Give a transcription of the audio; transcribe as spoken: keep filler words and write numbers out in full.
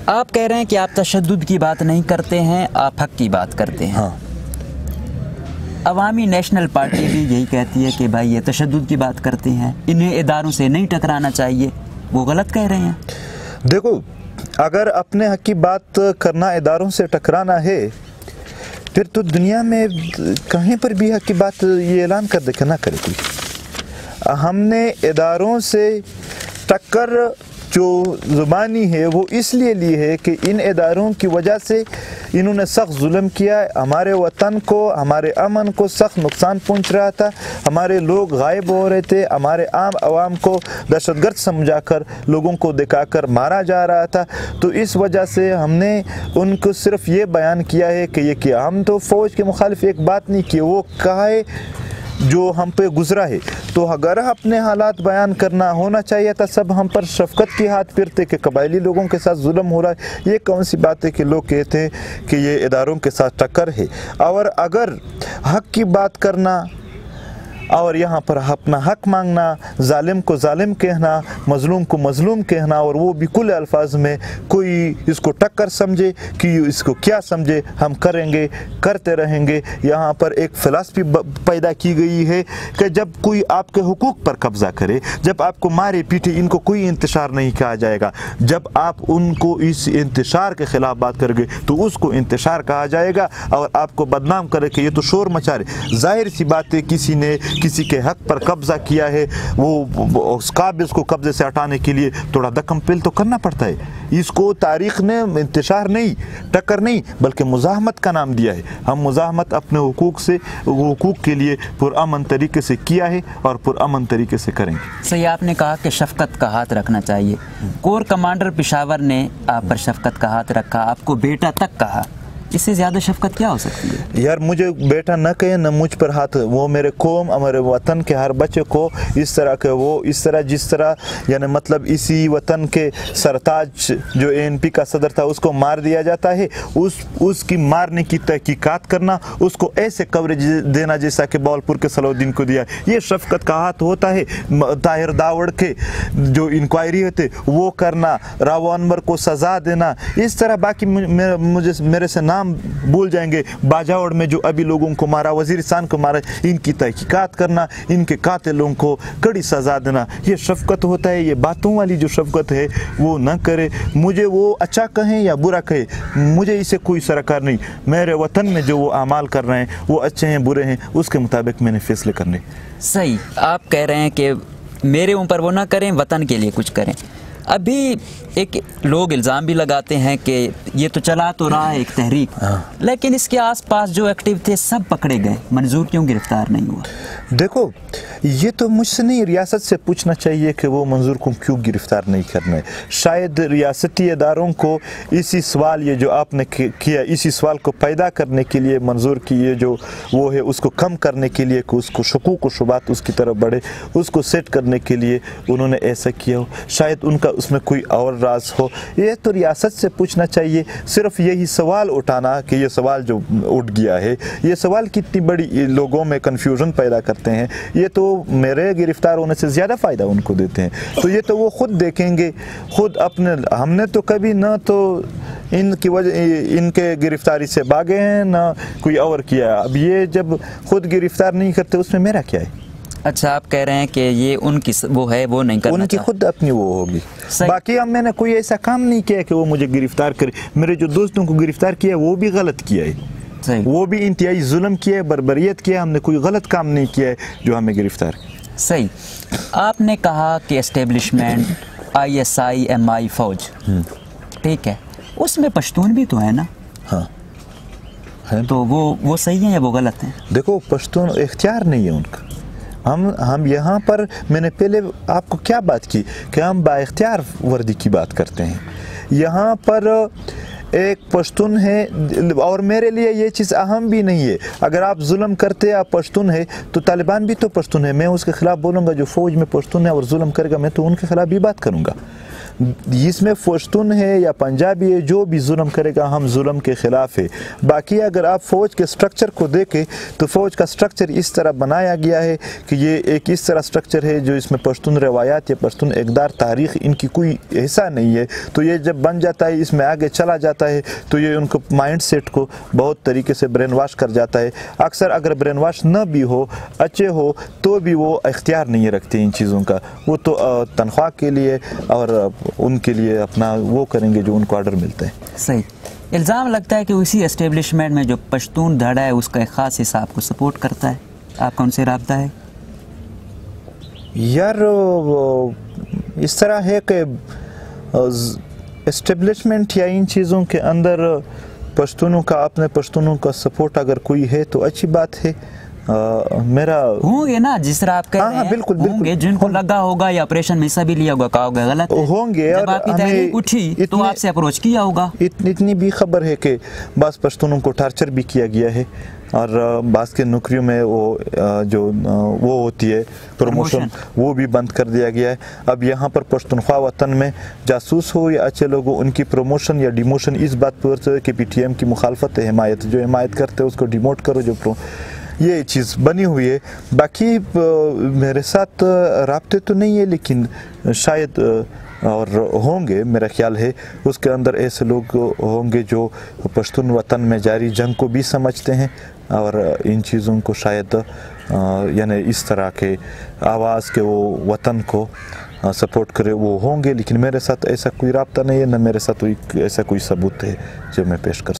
आप कह रहे हैं कि आप तशद्दुद की बात नहीं करते हैं, आप हक की बात करते हैं। हाँ। अवामी नेशनल पार्टी भी यही कहती है कि भाई ये तशद्दुद की बात करते हैं, इन्हें इदारों से नहीं टकराना चाहिए, वो गलत कह रहे हैं। देखो, अगर अपने हक की बात करना इदारों से टकराना है, फिर तो दुनिया में कहीं पर भी हक की बात ये ऐलान कर दे कि ना करे कोई। हमने इदारों से टक्कर जो ज़ुबानी है वो इसलिए ली है कि इन इदारों की वजह से इन्होंने सख्त जुल्म किया, हमारे वतन को, हमारे अमन को सख्त नुकसान पहुंच रहा था, हमारे लोग गायब हो रहे थे, हमारे आम आवाम को दहशतगर्द समझाकर लोगों को दिखाकर मारा जा रहा था। तो इस वजह से हमने उनको सिर्फ ये बयान किया है कि ये किया। हम तो फ़ौज के मुखालिफ एक बात नहीं की, वो कहा है जो हम पे गुजरा है। तो अगर अपने हालात बयान करना होना चाहिए था, सब हम पर शफकत की हाथ फिरते कि कबायली लोगों के साथ जुल्म हो रहा है। ये कौन सी बात है कि लोग कहते हैं कि ये इदारों के साथ टक्कर है। और अगर हक की बात करना और यहाँ पर अपना हक मांगना, जालिम को जालिम कहना, मजलूम को मजलूम कहना, और वो भी कुल अल्फाज में कोई इसको टक्कर समझे कि इसको क्या समझे, हम करेंगे, करते रहेंगे। यहाँ पर एक फ़िलासफ़ी पैदा की गई है कि जब कोई आपके हुकूक पर कब्ज़ा करे, जब आपको मारे पीटे, इनको कोई इंतशार नहीं कहा जाएगा। जब आप उनको इस इंतशार के ख़िलाफ़ बात करोगे तो उसको इंतशार कहा जाएगा, और आपको बदनाम करे कि ये तो शोर मचा रहे। ज़ाहिर सी बात है, किसी ने किसी के हक पर कब्जा किया है, वो उस काबिज को कब्जे से हटाने के लिए थोड़ा दकम पेल तो करना पड़ता है। इसको तारीख ने इंतशार नहीं, टक्कर नहीं, बल्कि मुज़ाहमत का नाम दिया है। हम मुज़ाहमत अपने हुकूक से, हुकूक के लिए पुरअमन तरीके से किया है और पुरअमन तरीके से करेंगे। सही आपने कहा कि शफकत का हाथ रखना चाहिए। कोर कमांडर पेशावर ने आप पर शफकत का हाथ रखा, आपको बेटा तक कहा, इससे ज़्यादा शफकत क्या हो सकती है? यार, मुझे बेटा न कहे न मुझ पर हाथ। वो मेरे कौम, हमारे वतन के हर बच्चे को इस तरह के, वो इस तरह जिस तरह यानी मतलब इसी वतन के सरताज जो ए एन पी का सदर था उसको मार दिया जाता है, उस उसकी मारने की तहकीकात करना, उसको ऐसे कवरेज देना जैसा कि बावलपुर के सलाउद्दीन को दिया, ये शफकत का हाथ होता है। ताहिर दावड़ के जो इंक्वायरी होते वो करना, राव अनवर को सज़ा देना, इस तरह। बाकी मुझे मेरे से नाम भूल जाएंगे, बाजावड़ में जो अभी लोगों को मारा, वजीरिस्तान को मारा, इनकी तहकीकात करना, इनके कातिलों को कड़ी सजा देना, ये शफकत होता है। ये बातों वाली जो शफकत है वो न करे। मुझे वो अच्छा कहें या बुरा कहे, मुझे इसे कोई सरकार नहीं। मेरे वतन में जो वो अमाल कर रहे हैं वो अच्छे हैं बुरे हैं, उसके मुताबिक मैंने फैसले करने। सही आप कह रहे हैं कि मेरे ऊपर वो ना करें, वतन के लिए कुछ करें। अभी एक लोग इल्ज़ाम भी लगाते हैं कि ये तो चला तो रहा है एक तहरीक, हाँ। लेकिन इसके आसपास जो एक्टिव थे सब पकड़े गए, मंजूर क्यों गिरफ्तार नहीं हुआ? देखो, ये तो मुझसे नहीं, रियासत से पूछना चाहिए कि वो मंजूर को क्यों गिरफ्तार नहीं करना है। शायद रियासती इदारों को इसी सवाल, ये जो आपने किया, इसी सवाल को पैदा करने के लिए, मंजूर की ये जो वो है उसको कम करने के लिए, कि उसको शकूक व शुबात उसकी तरफ बढ़े, उसको सेट करने के लिए उन्होंने ऐसा किया हो। शायद उनका उसमें कोई और राज हो, ये तो रियासत से पूछना चाहिए। सिर्फ यही सवाल उठाना कि ये सवाल जो उठ गया है, ये सवाल कितनी बड़ी लोगों में कन्फ्यूजन पैदा करते हैं, ये तो मेरे गिरफ्तार होने से ज़्यादा फ़ायदा उनको देते हैं। तो ये तो वो खुद देखेंगे, खुद अपने। हमने तो कभी ना तो इनकी वजह इनके गिरफ्तारी से भागे हैं ना कोई और किया। अब ये जब खुद गिरफ्तार नहीं करते उसमें मेरा क्या है? अच्छा, आप कह रहे हैं कि ये उनकी वो है, वो नहीं करना, उनकी खुद अपनी वो होगी। बाकी अब मैंने कोई ऐसा काम नहीं किया कि वो मुझे गिरफ्तार करे। मेरे जो दोस्तों को गिरफ्तार किया वो भी गलत किया है, सही। वो भी इंतहाई जुल्म किया है, बर्बरियत किया है। हमने कोई गलत काम नहीं किया है जो हमें गिरफ्तार। सही। आपने कहा कि establishment I S I M I फौज, ठीक है, उसमें पश्तून भी तो है ना? हाँ है। तो वो वो सही है या वो गलत है? देखो, पश्तून इख्तियार नहीं है उनका। हम हम यहाँ पर, मैंने पहले आपको क्या बात की कि हम बाइख्तियार वर्दी की बात करते हैं। यहाँ पर एक पश्तून है, और मेरे लिए ये चीज़ अहम भी नहीं है। अगर आप जुल्म करते आप पश्तून है तो तालिबान भी तो पश्तून है, मैं उसके ख़िलाफ़ बोलूँगा। जो फ़ौज में पश्तून है और जुल्म करेगा मैं तो उनके ख़िलाफ़ भी बात करूँगा। इसमें पश्तून है या पंजाबी है, जो भी जुल्म करेगा हम जुल्म के ख़िलाफ़ है। बाकी अगर आप फ़ौज के स्ट्रक्चर को देखें तो फ़ौज का स्ट्रक्चर इस तरह बनाया गया है कि ये एक इस तरह स्ट्रक्चर है जो इसमें पश्तून रवायात या पश्तून इक़दार तारीख़ इनकी कोई हिस्सा नहीं है। तो ये जब बन जाता है, इसमें आगे चला जाता है, तो ये उनको माइंड सेट को बहुत तरीके से ब्रेन वाश कर जाता है। अक्सर अगर ब्रेन वाश न भी हो, अच्छे हो, तो भी वो इख्तियार नहीं रखते इन चीज़ों का। वो तो तनख्वाह के लिए और उनके लिए अपना वो करेंगे जो उनको ऑर्डर मिलता है। सही। इल्ज़ाम लगता है कि उसी एस्टेब्लिशमेंट में जो पश्तून धड़ा है उसका एक ख़ास हिस्सा आपको सपोर्ट करता है, आपका उनसे रब्ता है? यार इस तरह है कि एस्टेब्लिशमेंट या इन चीज़ों के अंदर पश्तूनों का, अपने पश्तूनों का सपोर्ट अगर कोई है तो अच्छी बात है। आ, मेरा होंगे ना, जिस तरह आप कह रहे हैं, बिल्कुल होंगे जिनको लगा होगा या ऑपरेशन में हिस्सा भी लिया होगा, कहा होगा गलत है, होंगे। जब आपकी तहरीक उठी तो आपसे अप्रोच किया होगा। इत, इतनी भी खबर है कि बास पश्तूनों को टार्चर भी किया गया है और बास के नौकरियों में वो जो वो होती है प्रमोशन, वो भी बंद कर दिया गया है। अब यहाँ पर पश्तूनख्वा वतन में जासूस हो या अच्छे लोग हो, उनकी प्रमोशन या डिमोशन इस बात पर कि पी टी एम की मुखालफत है, हिमायत, जो हिमायत करते हैं उसको डिमोट करो, जो प्रो ये चीज़ बनी हुई है। बाकी मेरे साथ राब्ते तो नहीं है, लेकिन शायद और होंगे, मेरा ख्याल है उसके अंदर ऐसे लोग होंगे जो पश्तून वतन में जारी जंग को भी समझते हैं और इन चीज़ों को शायद यानी इस तरह के आवाज़ के वो वतन को सपोर्ट करे, वो होंगे। लेकिन मेरे साथ ऐसा कोई राब्ता नहीं है, न मेरे साथ कोई ऐसा कोई सबूत है जो मैं पेश कर